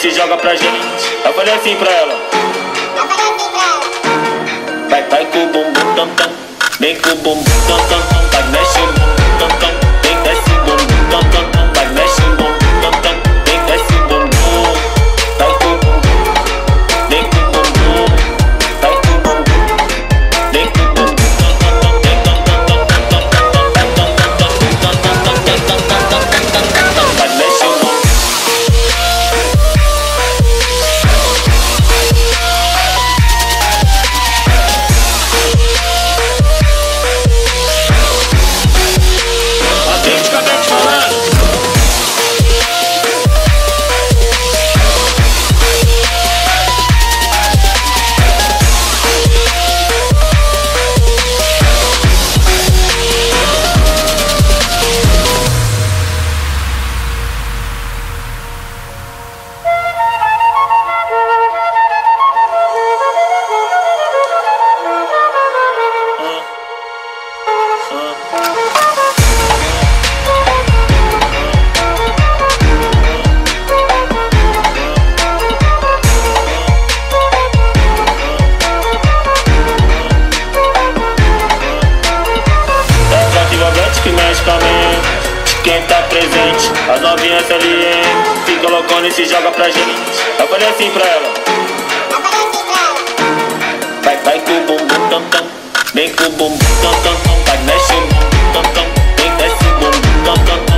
se joga pra gente. Eu falei assim pra ela. Vai com o bumbum tam tam, vem com o bumbum tam tam, vai mexe o bumbum tam tam, vem desce o bumbum tam tam, vai mexe o bumbum tam tam, vem desce o bumbum, vai com o bumbum, vem com o bumbum, vai com o bumbum, vem com o bumbum tam tam tam, vem tam tam tam tam tam tam tam, vai mexe o bumbum. Que mexe com a mente de quem tá presente. As novinhas LM fica loucona e se joga pra gente. Eu falei assim pra ela. Vai com o bumbum tam tam, vem com o bumbum tam tam, vai mexe o bumbum tam tam, vem desce o bumbum tam tam.